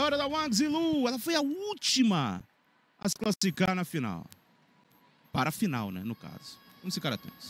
vitória da Wang Zilu. Ela foi a última a se classificar na final. Para a final, né, no caso. Vamos ficar atentos.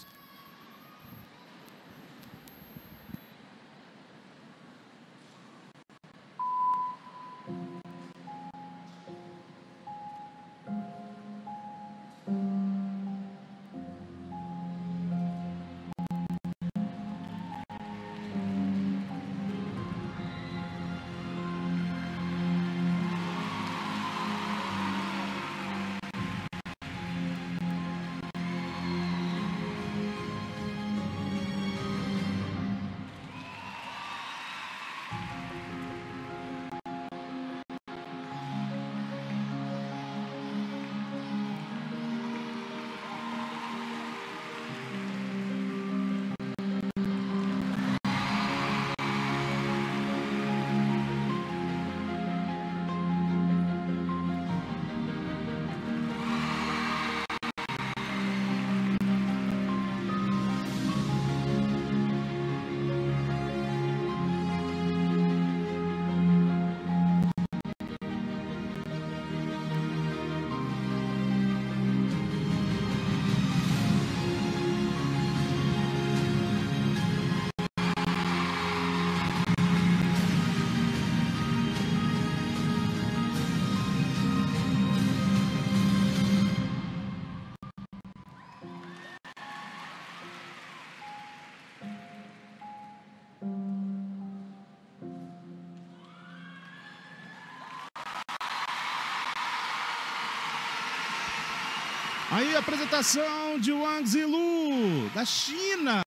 Aí a apresentação de Wang Zilu, da China.